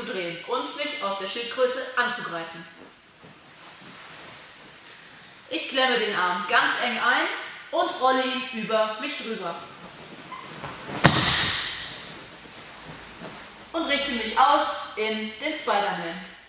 zu drehen und mich aus der Schildgröße anzugreifen. Ich klemme den Arm ganz eng ein und rolle ihn über mich drüber. Und richte mich aus in den Spider-Man.